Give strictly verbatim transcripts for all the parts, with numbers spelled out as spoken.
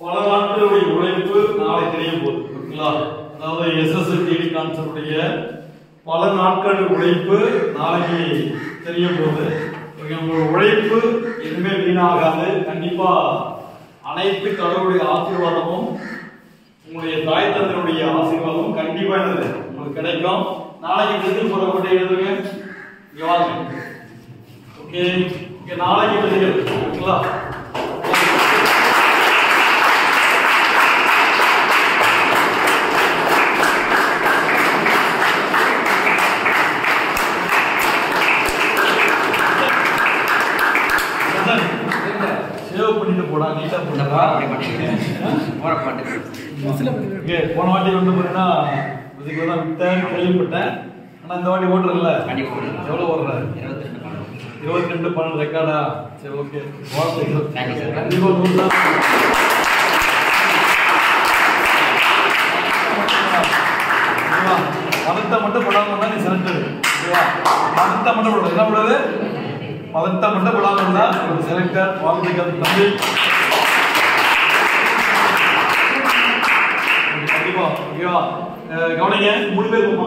பல நாட்களுடைய உழைப்பு நாளை தெரிய போகுது. ஓகேங்களா? அதாவது எஸ்எஸ்டிடி கான்செப்டுடைய பல நாட்கள் உழைப்பு நாளைக்கு தெரிய போகுது. உங்களோட உழைப்பு எதுவுமே வீணாகாது. கண்டிப்பா அனைத்து கடவுளுடைய ஆசீர்வாதமும் உங்களுடைய தாய் தந்தையுடைய ஆசீர்வாதமும் கண்டிப்பா என்னது உங்களுக்கு கிடைக்கும். நாளைக்கு விருது போடப்பட்ட எழுதுங்க. இங்க வாங்க. ஓகே, இங்க நாளைக்கு விருது. ஓகேங்களா? சேவ் பண்ணிட்டு போடா, நீட்டா போடா. போற பாட்டு ஓகே. போன வாட்டி வந்து பாத்தீங்கன்னா இதுக்கு தான் வித்தேன் கேள்விப்பட்டேன். ஆனா இந்த வாட்டி ஓடுறல எவ்வளவு ஓடுற? இருபத்தி ரெண்டு பன்னெண்டு ரெக்கார்டா? சரி, ஓகே. கண்டிப்பா நூறு தான். மதத்தை மட்டும் படாம தான் நீ செலக்டட். ஓகேவா? மதத்தை மட்டும் படாது. என்ன படாது? மதத்தை மட்டும் படாம இருந்தா ஒரு செலக்டர். வாழ்த்துக்கள் தம்பி. கண்டிப்பா. ஓகேவா? கவனிங்க, மூணு பேர் போமா.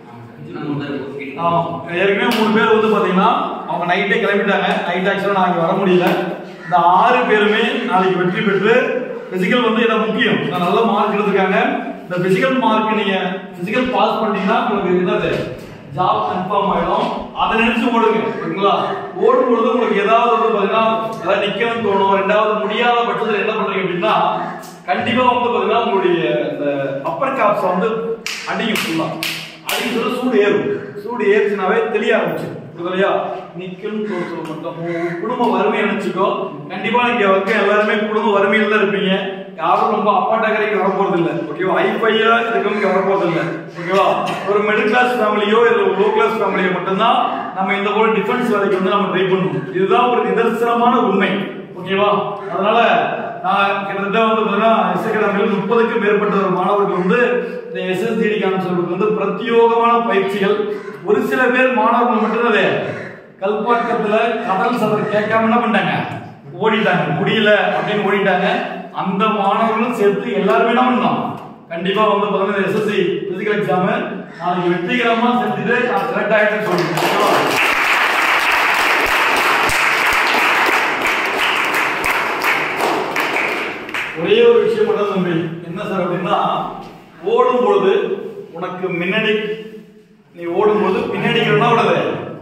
ஆமா, ஏற்கனவே மூணு பேர் வந்து பாத்தீங்கன்னா அவங்க நைட்டே கிளம்பிட்டாங்க. நைட் ஆக்சுவலா நாளைக்கு வர முடியல. இந்த ஆறு பேருமே நாளைக்கு வெற்றி பெற்று பிசிக்கல் வந்து இதை முக்கியம் நல்ல மார்க் எடுத்துருக்காங்க. இந்த பிசிக்கல் மார்க் நீங்க பிசிக்கல் பாஸ் பண்ணீங்கன்னா உங்களுக்கு என்னது ஜாப் கன்ஃபார்ம் ஆயிடும். அதை நினைச்சு ஓடுங்க. ஓகேங்களா? ஓடும் பொழுது உங்களுக்கு ஏதாவது வந்து பாத்தீங்கன்னா ஏதாவது நிக்கணும்னு தோணும். ரெண்டாவது முடியாத பட்சத்தில் என்ன பண்றீங்க அப்படின்னா கண்டிப்பா வந்து பாத்தீங்கன்னா உங்களுடைய இந்த அப்பர் காப்ஸ் வந்து அடியும். ஃபுல்லா அடிக்க சொல்ல சூடு ஏறும். சூடு ஏறுச்சுனாவே தெரிய ஆரம்பிச்சு இல்லையா? நிக்கணும் தோற்று மட்டும் குடும்ப வறுமையை நினைச்சுக்கோ. கண்டிப்பா நீங்க வந்து எல்லாருமே குடும்ப வறுமையில தான் இருப்பீங்க. யாரும் ரொம்ப அப்பாட்டகரைக்கு வர போறது இல்லை. ஓகேவா? ஹைஃபையா இருக்கவங்க வர போறது இல்லை. ஓகேவா? ஒரு மிடில் கிளாஸ் ஃபேமிலியோ இல்லை லோ கிளாஸ் ஃபேமிலியோ மட்டும்தான் நம்ம இந்த போல டிஃபென்ஸ் வேலைக்கு வந்து நம்ம ட்ரை பண்ணணும். இதுதான் ஒரு நிதர்சனமான உண்மை. ஓகேவா? அதனால நான் கிட்டத்தட்ட வந்து பாத்தீங்கன்னா எஸ் அகாடமியில் முப்பதுக்கும் மேற்பட்ட ஒரு மாணவர்கள் வந்து இந்த எஸ்எஸ்டிடி கான்செப்ட் வந்து பிரத்யோகமான பயிற்சிகள். ஒரு சில பேர் மாணவர்கள் மட்டும்தான் கல்பாக்கத்துல கடல் சதர் கேட்காம என்ன பண்ணிட்டாங்க, ஓடிட்டாங்க. முடியல அப்படின்னு ஓடிட்டாங்க. அந்த மாணவர்களும் சேர்த்து எல்லாருமே என்ன பண்ணோம், கண்டிப்பா வந்து பாத்தீங்கன்னா எஸ்எஸ்சி பிசிக்கல் எக்ஸாம் நாளைக்கு வெற்றிகரமா செஞ்சுட்டு நான் செலக்ட் ஆகிட்டு சொல்லுங்க. ஒரே ஒரு விஷயம் மட்டும் தம்பி, என்ன சார் அப்படின்னா ஓடும் பொழுது உனக்கு முன்னாடி நீ ஓடும் போது பின்னாடி உள்ளது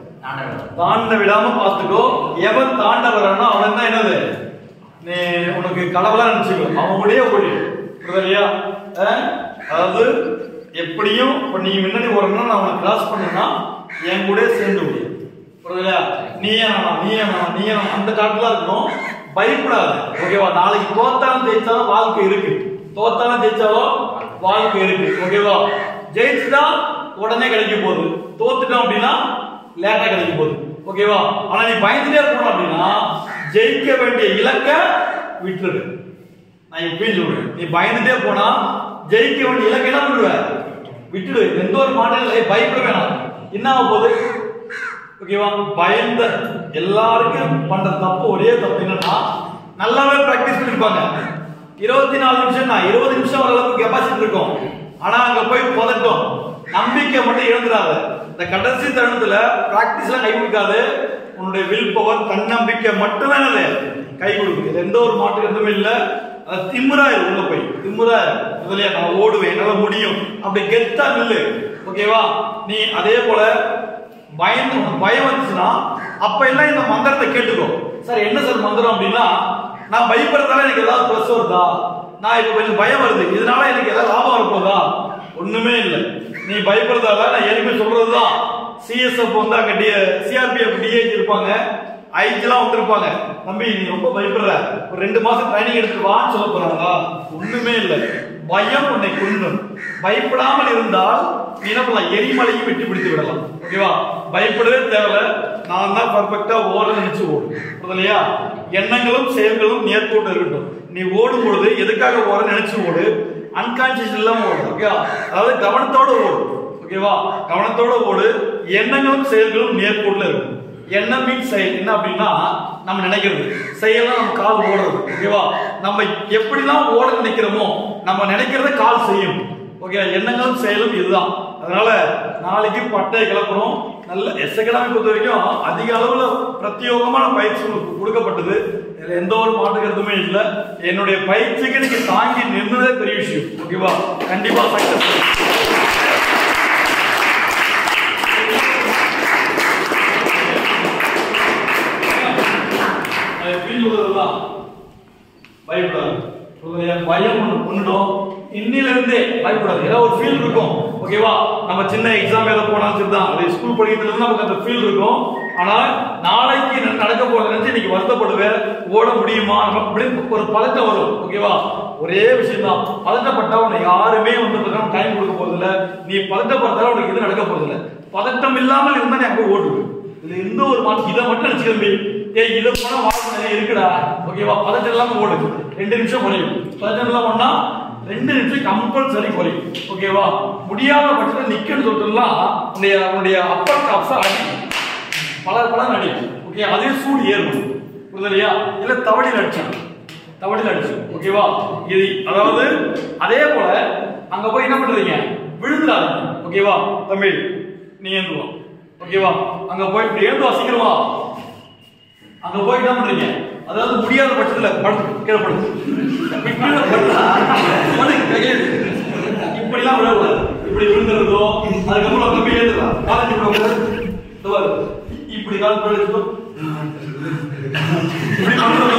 தாண்ட விடாம பார்த்துக்கோ. எவன் தாண்ட வரானோ அவன் தான் என்னது நீ உனக்கு கடவுளா நினைச்சுக்கோ. அவன் கூடயே ஓடி இல்லையா? அதாவது எப்படியும் இப்ப நீ முன்னாடி ஓடணும், நான் உனக்கு கிராஸ் பண்ணா என் கூட சேர்ந்து ஓடி புரியுதா? நீ ஏனா நீ ஏனா நீ ஏனா அந்த காட்டுல இருக்கணும். பயப்படாது. ஓகேவா? நாளைக்கு தோத்தாலும் ஜெயிச்சாலும் வாழ்க்கை இருக்கு. தோத்தாலும் ஜெயிச்சாலும் வாழ்க்கை இருக்கு. ஓகேவா? ஜெயிச்சுட்டா உடனே கிடைக்க போகுது. தோத்துட்டோம் அப்படின்னா லேட்டா கிடைக்க போகுது. ஓகேவா? ஆனா நீ பயந்துட்டே போன அப்படின்னா ஜெயிக்க வேண்டிய இலக்க விட்டுரு. நான் இப்பயும் சொல்றேன், நீ பயந்துட்டே போனா ஜெயிக்க வேண்டிய இலக்க என்ன பண்ணுவ, விட்டுடு. எந்த ஒரு மாநில பயப்பட வேணாம். என்ன ஆக போகுது? ஓகேவா? பயந்த எல்லாருக்கும் பண்ற தப்பு ஒரே தப்பு என்னன்னா நல்லாவே பிராக்டிஸ் பண்ணிருப்பாங்க. இருபத்தி நாலு நிமிஷம் தான் இருபது நிமிஷம் அளவுக்கு கெப்பாசிட்டி இருக்கும். ஆனா அங்க போய் பதட்டம், நம்பிக்கை மட்டும் இழந்துடாத. இந்த கடைசி தருணத்துல பிராக்டிஸ்ல கை கொடுக்காது. உன்னுடைய வில் பவர் தன்னம்பிக்கை மட்டும்தான் அது கை கொடுக்குது. எந்த ஒரு மாற்று எதுவுமே இல்ல. அது திமிரா உள்ள போய் திமிரா இதுலயா நான் ஓடுவேன், என்னால முடியும் அப்படி கெத்தா நில்லு. ஓகேவா? நீ அதே போல பயந்து பயம் வந்துச்சுன்னா அப்ப எல்லாம் இந்த மந்திரத்தை கேட்டுக்கோ. சார் என்ன சார் மந்திரம் அப்படின்னா, நான் பயப்படுறதால எனக்கு ஏதாவது பிளஸ் வருதா, நான் இப்ப கொஞ்சம் பயம் வருது, இதனால எனக்கு ஏதாவது லாபம் இருப்பதா? ஒண்ணுமே இல்லை. நீ பயப்படுறதால நான் ஏற்கனவே சொல்றதுதான். சிஎஸ்எஃப் வந்து அங்க சிஆர்பிஎஃப் டிஏஜி இருப்பாங்க, ஐஜிலாம் வந்திருப்பாங்க. நம்பி நீ ரொம்ப பயப்படுற, ஒரு ரெண்டு மாசம் ட்ரைனிங் எடுத்து வான்னு சொல்ல போறாங்களா? ஒண்ணுமே இல்லை. பயம் உன்னை கொன்னும். பயப்படாமல் இருந்தால் நீ என்ன பண்ணலாம், எரிமலையும் வெட்டி பிடித்து விடலாம். ஓகேவா? பயப்படவே தேவை. நான் தான் பர்ஃபெக்டா ஓட நினைச்சு ஓடு. புரியலையா? எண்ணங்களும் செயல்களும் நேர்கோட்டு இருக்கட்டும். நீ ஓடும் பொழுது எதுக்காக ஓட நினைச்சு ஓடு, அன்கான்சியஸ் இல்லாம ஓடு. ஓகேவா? அதாவது கவனத்தோட ஓடு. ஓகேவா? கவனத்தோட ஓடு. எண்ணங்களும் செயல்களும் நேர்கோட்டுல இருக்கும். எண்ணம் மீன் செயல் என்ன அப்படின்னா நம்ம நினைக்கிறது, செயலாம் நம்ம கால் ஓடுறது. ஓகேவா? நம்ம எப்படிலாம் ஓட நினைக்கிறோமோ நம்ம நினைக்கிறத கால் செய்யும். ஓகே, எண்ணங்களும் செயலும் இதுதான். அதனால நாளைக்கு பட்டை கிளப்பணும். நல்ல எஸ் அகாடமி பொறுத்த வரைக்கும் அதிக அளவுல பிரத்யோகமான பயிற்சி உங்களுக்கு கொடுக்கப்பட்டது. இதுல எந்த ஒரு மாற்று கருத்துமே இல்லை. என்னுடைய பயிற்சிக்கு நீங்க தாங்கி நின்றதே பெரிய விஷயம். ஓகேவா? கண்டிப்பா சக்சஸ். பயப்படாது. பயம் ஒண்ணு கொண்டுடும். இன்னில இருந்தே பயப்படாது. ஏதாவது ஒரு ஃபீல் இருக்கும். ஓகேவா? நம்ம சின்ன எக்ஸாம் எழுத போனாலும் சரிதான், அது ஸ்கூல் படிக்கிறதுல இருந்து நமக்கு அந்த ஃபீல் இருக்கும். ஆனா நாளைக்கு நடக்க போறது நினைச்சு இன்னைக்கு வருத்தப்படுவேன். ஓட முடியுமா அப்படின்னு ஒரு பதட்டம் வரும். ஓகேவா? ஒரே விஷயம் தான், பதட்டப்பட்டா உனக்கு யாருமே வந்து டைம் கொடுக்க போறது இல்ல. நீ பதட்டப்படுறதால உனக்கு இது நடக்க போறது இல்ல. பதட்டம் இல்லாமல் இருந்தா நீ அங்க ஓடுது. இதுல எந்த ஒரு மாற்றம் இதை மட்டும் நினைச்சுக்கம்பி. ஏய், இதை போனா வாழ்க்கை நிறைய இருக்குடா. ஓகேவா? பதட்டம் இல்லாம ஓடுது. ரெண்டு நிமிஷம் குறையும். பதட்டம் இல்லாம பண்ணா ரெண்டு நிமிஷம் கம்பல்சரி குறையும். ஓகேவா? முடியாத பட்சத்தில் நிக்கன்னு சொல்லிட்டுலாம் உன்னுடைய உன்னுடைய அப்பர் காப்ஸ அடி பல பல அடி. ஓகே, அதே சூடு ஏறும். புரியுதுலையா? இல்ல தவடியில் அடிச்சான், தவடியில் அடிச்சு. ஓகேவா? இது அதாவது அதே போல அங்க போய் என்ன பண்றீங்க, விழுந்துடாதீங்க. ஓகேவா? தம்பி நீ ஏந்துவா. ஓகேவா? அங்க போய் ஏந்து வாசிக்கிறவா. அங்க போய் என்ன பண்றீங்க, அதாவது முடியாத பட்சத்துல படுத்து கீழே படுத்து இப்படி எல்லாம் விழக்கூடாது. இப்படி விழுந்துறதோ அதுக்கப்புறம் தம்பி ஏந்துடலாம். காலேஜ் இப்படி கால் படுத்து இப்படி பண்றதோ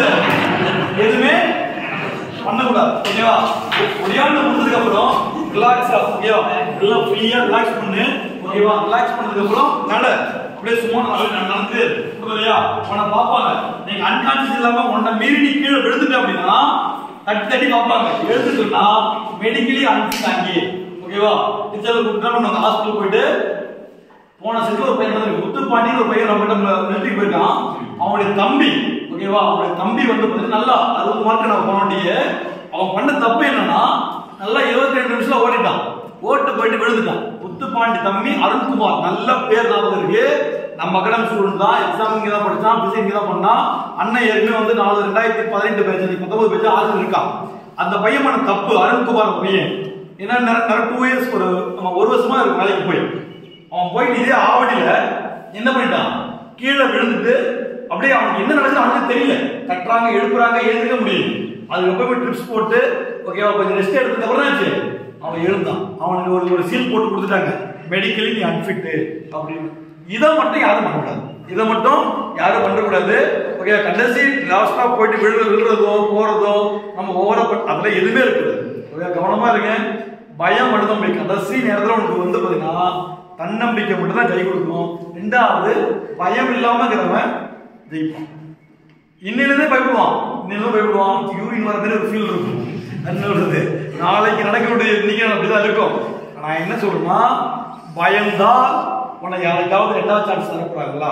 எதுவுமே பண்ணக்கூடாது. ஓகேவா? முடியாத முடிஞ்சதுக்கு அப்புறம் ரிலாக்ஸா. ஓகேவா? எல்லாம் ஃப்ரீயா ரிலாக்ஸ் பண்ணு. ஓகேவா? ரிலாக்ஸ் பண்ணதுக்கு அப்புறம் நட. அப்படியே சும்மா நடந்து இல்லையா உன்னை பார்ப்பாங்க. நீங்க அன்கான்சியஸ் இல்லாம உன்னை மீறி நீ கீழே விழுந்துட்ட அப்படின்னா தட்டி தட்டி பார்ப்பாங்க. எழுந்துட்டுனா மெடிக்கலி அன்ஃபிட் ஆகி. ஓகேவா? டீச்சர் கூப்பிட்டு நம்ம ஹாஸ்பிட்டல் போயிட்டு போன செட்டு ஒரு பையன் வந்து முத்துப்பாண்டி ஒரு பையன் நம்ம மிலிட்டரிக்கு போயிருக்கான். அவனுடைய தம்பி, ஓகேவா, அவனுடைய தம்பி வந்து பார்த்தீங்கன்னா நல்லா அறுபது மார்க் நம்ம போனோட்டியே. அவன் பண்ண தப்பு என்னன்னா நல்லா இருபத்தி ரெண்டு நிமிஷம் ஓடிட்டான். ஓட்டு போயிட்டு விழுந்துட்டான். முத்துப்பாண்டி தம்பி அருண்குமார், நல்ல பேர் ஞாபகம் இருக்கு. நம்ம அகாடமி ஸ்டூடெண்ட் தான். எக்ஸாம் இங்கே தான் படிச்சான், பிசி இங்கே தான் பண்ணான். அண்ணன் ஏற்கனவே வந்து நாலு ரெண்டாயிரத்தி பதினெட்டு பேச்சு பத்தொன்பது பேச்சு ஆறு இருக்கான். அந்த பையன் பண்ண தப்பு, அருண்குமார் பையன் என்ன டூ இயர்ஸ் ஒரு நம்ம ஒரு வருஷமா இருக்கு வேலைக்கு போய். அவன் போயிட்டு இதே ஆவடியில என்ன பண்ணிட்டான், கீழே விழுந்துட்டு அப்படியே அவனுக்கு என்ன நடக்குது அவனுக்கு தெரியல. கட்டுறாங்க, எழுப்புறாங்க, எழுந்துக்க முடியும். அதுக்கப்புறம் போய் ட்ரிப்ஸ் போட்டு ஓகேவா கொஞ்சம் ரெஸ்ட் எடுத்ததுக்கு அப்புறம் ஆச்சு அவன் எழுந்தான். அவனுக்கு ஒரு ஒரு சீல் போட்டு கொடுத்துட்டாங்க, மெடிக்கலி நீ அன்ஃபிட் அப்படின்னு. இதை மட்டும் யாரும் பண்ணக்கூடாது. இதை மட்டும் யாரும் பண்ணக்கூடாது. ஓகே, கடைசி லாஸ்டா போயிட்டு விழுற விழுறதோ போறதோ நம்ம ஓவரா அதுல எதுவுமே இருக்குது. ஓகே, கவனமா இருங்க. பயம் மட்டும் தான் கடைசி நேரத்தில் உனக்கு வந்து பாத்தீங்கன்னா தன்னம்பிக்கை மட்டும் தான் கை கொடுக்கணும். ரெண்டாவது பயம் இல்லாம இருக்கிறவன் ஜெயிப்பான். இன்னிலிருந்தே பயப்படுவான், இன்னிலும் பயப்படுவான். யூரின் வர மாதிரி ஒரு ஃபீல் இருக்கும். என்னது நாளைக்கு நடக்கக்கூடிய இன்னைக்கு அப்படிதான் இருக்கும். நான் என்ன சொல்றேன்னா பயம்தான் உன்னை யாருக்காவது ரெண்டாவது சான்ஸ் தரப்போறாங்களா,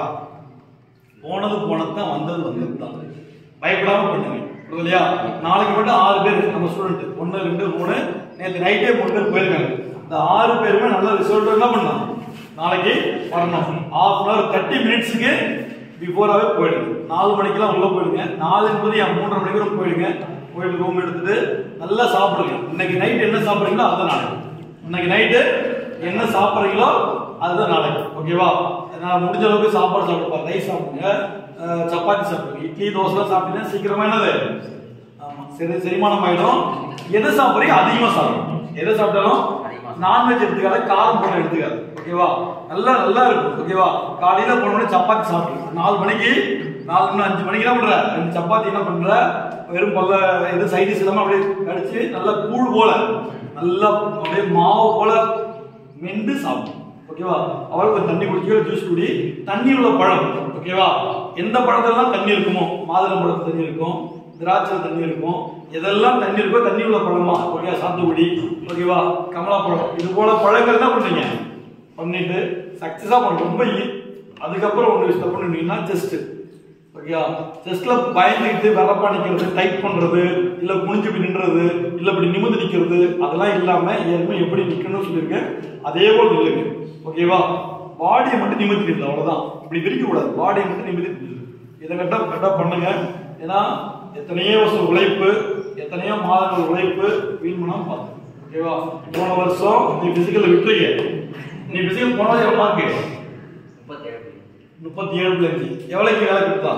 போனது போனதுதான், வந்தது வந்தது தான். பயப்படாம பண்ணுங்க. இல்லையா? நாளைக்கு மட்டும் ஆறு பேர் நம்ம ஸ்டூடெண்ட், ஒன்னு ரெண்டு மூணு, நேற்று நைட்டே மூணு பேர் போயிருக்காங்க. இந்த ஆறு பேருமே நல்ல ரிசல்ட் என்ன பண்ணலாம், நாளைக்கு வரணும். ஹாஃப் அன் அவர் தேர்ட்டி மினிட்ஸுக்கு பிஃபோராகவே போயிடுங்க. நாலு மணிக்கெல்லாம் உள்ள போயிடுங்க. நாலு என்பது என் மூன்றரை மணிக்கு போயிடுங்க. போயிட்டு ரூம் எடுத்துட்டு நல்லா சாப்பிடுங்க. இன்னைக்கு நைட் என்ன சாப்பிட்றீங்களோ அதுதான் நாளைக்கு. இன்னைக்கு நைட்டு என்ன சாப்பிட்றீங்களோ அதுதான் நாளைக்கு. ஓகேவா? நான் முடிஞ்ச அளவுக்கு சாப்பாடு சாப்பிடுப்பா. ரைஸ் சாப்பிடுங்க, சப்பாத்தி சாப்பிடுங்க, இட்லி தோசை சாப்பிட்டீங்கன்னா சீக்கிரமா என்னது ஆமா சரி செரிமானம் ஆயிடும். எதை சாப்பிட்றீங்க அதிகமா சாப்பிடணும். எதை சாப்பிட்டாலும் நான்வெஜ் எடுத்துக்காத, காரம் போட்டு எடுத்துக்காது. ஓகேவா? நல்லா நல்லா இருக்கும். ஓகேவா? காலையில போனோட சப்பாத்தி சாப்பிட்டு நாலு மணிக்கு நாலு மணி அஞ்சு மணிக்கு என்ன பண்ற, ரெண்டு சப்பாத்தி என்ன பண்ற, வெறும் பல்ல எது சைடிஸ் இல்லாம அப்படியே கடிச்சு நல்லா கூழ் போல நல்லா அப்படியே மாவு போல மென்று சாப்பிடும். ஓகேவா? அவளுக்கு தண்ணி குடிக்க, ஜூஸ் குடி. தண்ணி உள்ள பழம். ஓகேவா? எந்த பழத்தெல்லாம் தண்ணி இருக்குமோ, மாதுளம் பழத்து தண்ணி இருக்கும், திராட்சை தண்ணி இருக்கும், எதெல்லாம் தண்ணி இருக்கோ தண்ணி உள்ள பழமா. ஓகே, சாத்துக்குடி, ஓகேவா, கமலா பழம், இது போல பழங்கள் என்ன பண்றீங்க பண்ணிட்டு சக்சஸா பண்ணுங்க. ரொம்ப அதுக்கப்புறம் ஒன்று ஸ்டெப் பண்ணிட்டீங்கன்னா செஸ்ட். ஓகேவா? செஸ்ட்ல பயந்துக்கிட்டு வரப்பா நிக்கிறது, டைட் பண்றது, இல்ல குனிஞ்சு இப்படி நின்றது, இல்ல இப்படி நிமிந்து நிக்கிறது, அதெல்லாம் இல்லாம ஏற்கனவே எப்படி நிக்கணும்னு சொல்லியிருக்கேன் அதே போல நில்லுங்க. ஓகேவா? பாடியை மட்டும் நிமித்திடுது, அவ்வளவுதான். இப்படி விரிக்க கூடாது, பாடியை மட்டும் நிமித்தி இதை கட்ட கரெக்டாக பண்ணுங்க. ஏன்னா எத்தனையோ வருஷம் உழைப்பு, எத்தனையோ மாதங்கள் உழைப்பு வீண் பண்ணாம பார்த்து. ஓகேவா? போன வருஷம் நீ பிசிக்கல் விட்டுறீங்க. நீ பிசிக்கல் போனது எவ்வளோ மார்க்கு? முப்பத்தி ஏழு புள்ளி அஞ்சு. எவ்வளோக்கு வேலை கொடுத்தா?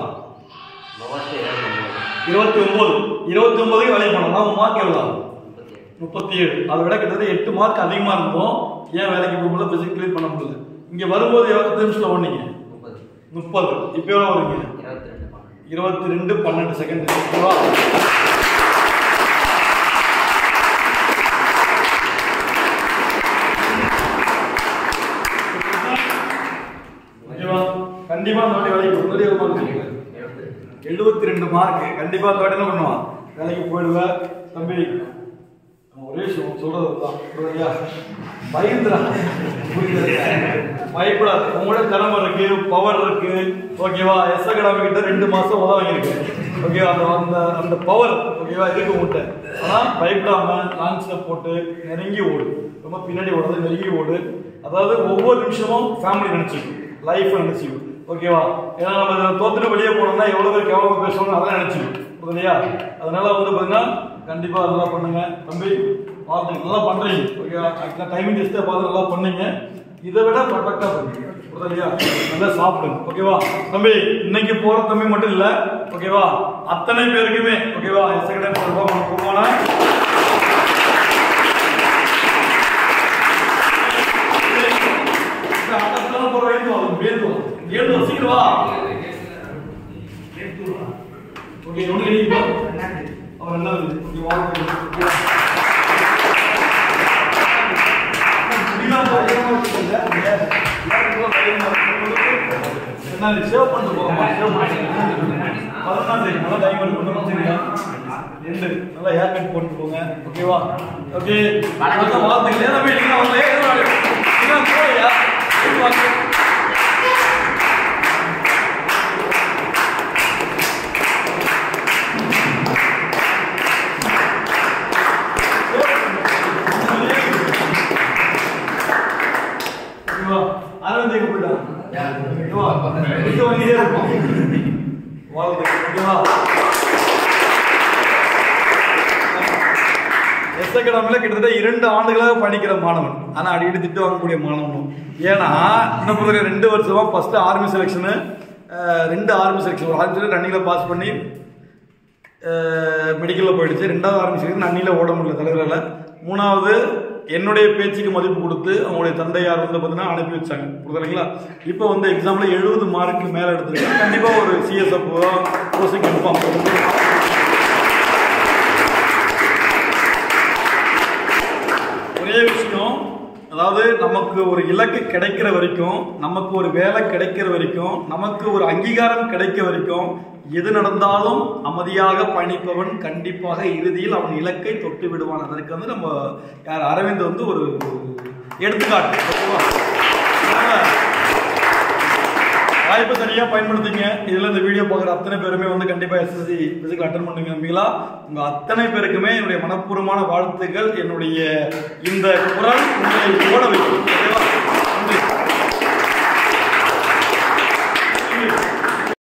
இருபத்தி ஒன்பது. இருபத்தி ஒன்பதுக்கு வேலை பண்ணலாம். உன் மார்க் எவ்வளோ? முப்பத்தி ஏழு. அதை விட கிட்டத்தட்ட எட்டு மார்க் அதிகமாக இருந்தோம். ஏன் வேலைக்கு போகும்போது பிசிக்கல் கிளியர் பண்ண முடியல? இங்கே வரும்போது எவ்வளோ நிமிஷத்தில் ஓடுனீங்க? முப்பது. இப்போ எவ்வளோ வருவீங்க? இருபத்தி ரெண்டு பன்னெண்டு செகண்ட். ஓகேவா? ஓகேவா? கண்டிப்பா அந்த வாட்டி வேலைக்கு போய் எழுபத்தி ரெண்டு மார்க். கண்டிப்பா அந்த வாட்டி என்ன பண்ணுவான்? வேலைக்கு போயிடுவேன். தம்பி ஒரே விஷயம் சொல்றதுதான், பயந்துடா, பயப்படாது. உங்களோட திறமை இருக்கு, பவர் இருக்கு. ஓகேவா? எஸ் அகாடமி கிட்ட ரெண்டு மாசம் உதவ வாங்கியிருக்கு. ஓகேவா? அந்த அந்த அந்த பவர் ஓகேவா இருக்கு உங்கள்கிட்ட. ஆனா பயப்படாம லான்ச்ல போட்டு நெருங்கி ஓடு. ரொம்ப பின்னாடி ஓடுறது, நெருங்கி ஓடு. அதாவது ஒவ்வொரு நிமிஷமும் ஃபேமிலி நினைச்சுக்கும், லைஃப் நினைச்சுக்கும். ஓகேவா? ஏன்னா நம்ம தோத்துட்டு வெளியே போனோம்னா எவ்வளவு பேர் கேவலமா பேசணும் அதெல்லாம் நினைச்சுக்கும் இல்லையா? அதனால வந்து பாத்தீங்கன்னா கண்டிப்பா நல்லா பண்ணுங்க. தம்பி பார்த்து நல்லா பண்றீங்க. ஓகேவா? டைமிங் டெஸ்ட்டை பார்த்து நல்லா பண்ணீங்க. இதை விட பர்ஃபெக்டா பண்ணுங்க. புரியுதா? நல்லா சாப்பிடுங்க. ஓகேவா? தம்பி இன்னைக்கு போற தம்பி மட்டும் இல்ல, ஓகேவா, அத்தனை பேருக்குமே ஓகேவா செகண்ட் போவானா போற வேண்டும் வேண்டும் ஏழு சீக்கிரவா. ஓகே ஒண்ணு நீங்க அவர் என்ன நீ வாங்க என்ன சேவ் பண்ணி போமா சேவ் பண்ணி பதினாறு தேதி நல்லா டைம் எடுக்கணும். சரியா? ரெண்டு நல்லா ஹேர் கட் போட்டு போங்க. ஓகேவா? ஓகே நல்லா வாழ்த்துக்கள். ஏன்னா நீங்க வந்து நீங்க போயா ஆனந்தேக்கு போய்டா. ஓகேவா? இது வந்து இருக்கும் வாழ்த்துக்கள். ஓகேவா? எஸ் அகாடமில கிட்டத்தட்ட இரண்டு ஆண்டுகளாக படிக்கிற மாணவன், ஆனா அடிக்கடி திட்டு வாங்கக்கூடிய மாணவனும். ஏன்னா இன்னும் பொறுத்த ரெண்டு வருஷமா ஃபர்ஸ்ட் ஆர்மி செலெக்ஷனு, ரெண்டு ஆர்மி செலெக்ஷன், ஒரு ஆர்மி செலக்ஷன் ரன்னிங்ல பாஸ் பண்ணி மெடிக்கல்ல போயிடுச்சு. ரெண்டாவது ஆர்மி செலெக்ஷன் ரன்னிங்ல ஓட முடியல தலைவரால். மூணாவது என்னுடைய பேச்சுக்கு மதிப்பு கொடுத்து அவங்களுடைய தந்தையார் வந்து பார்த்தீங்கன்னா அனுப்பி வச்சாங்க. புரியுதுங்களா? இப்போ வந்து எக்ஸாம்ல எழுபது மார்க்கு மேலே எடுத்துருக்காங்க. கண்டிப்பாக ஒரு சிஎஸ்எஃப் கோர்ஸுக்கு இன்ஃபார்ம் பண்ணுங்க. ஒரே விஷயம், அதாவது நமக்கு ஒரு இலக்கு கிடைக்கிற வரைக்கும், நமக்கு ஒரு வேலை கிடைக்கிற வரைக்கும், நமக்கு ஒரு அங்கீகாரம் கிடைக்க வரைக்கும் எது நடந்தாலும் அமைதியாக பயணிப்பவன் கண்டிப்பாக இறுதியில் அவன் இலக்கை தொட்டு விடுவான். அதற்கு வந்து நம்ம யார் அரவிந்த் வந்து ஒரு எடுத்துக்காட்டு. வாய்ப்பை சரியாக பயன்படுத்திங்க. இதில் இந்த வீடியோ பார்க்குற அத்தனை பேருமே வந்து கண்டிப்பாக எஸ்எஸ்சி பிசிக்கல் அட்டன் பண்ணுங்க. நம்பிங்களா? உங்கள் அத்தனை பேருக்குமே என்னுடைய மனப்பூர்வமான வாழ்த்துக்கள். என்னுடைய இந்த குரல் உங்களை ஓட வைக்கும்.